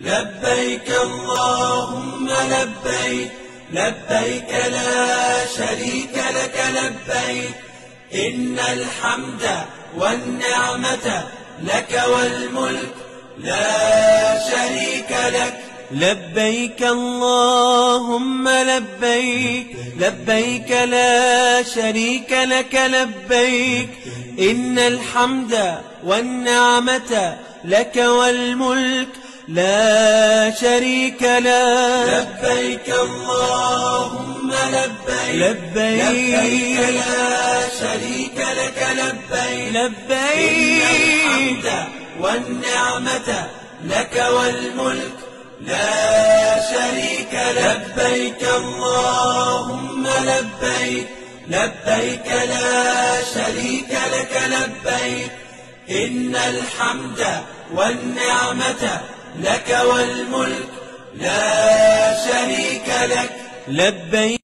لبيك اللهم لبيك، لبيك لا شريك لك لبيك، إن الحمد والنعمة لك والملك لا شريك لك. لبيك اللهم لبيك، لبيك لا شريك لك لبيك، إن الحمد والنعمة لك والملك لا شريك لك. لبيك اللهم لبيك، لبيك لا شريك لك لبيك، لبيك إن الحمد والنعمة لك والملك لا شريك لك. لبيك اللهم لبيك، لبيك لا شريك لك لبيك، إن الحمد والنعمة لك والملك لا شريك لك. لبيك.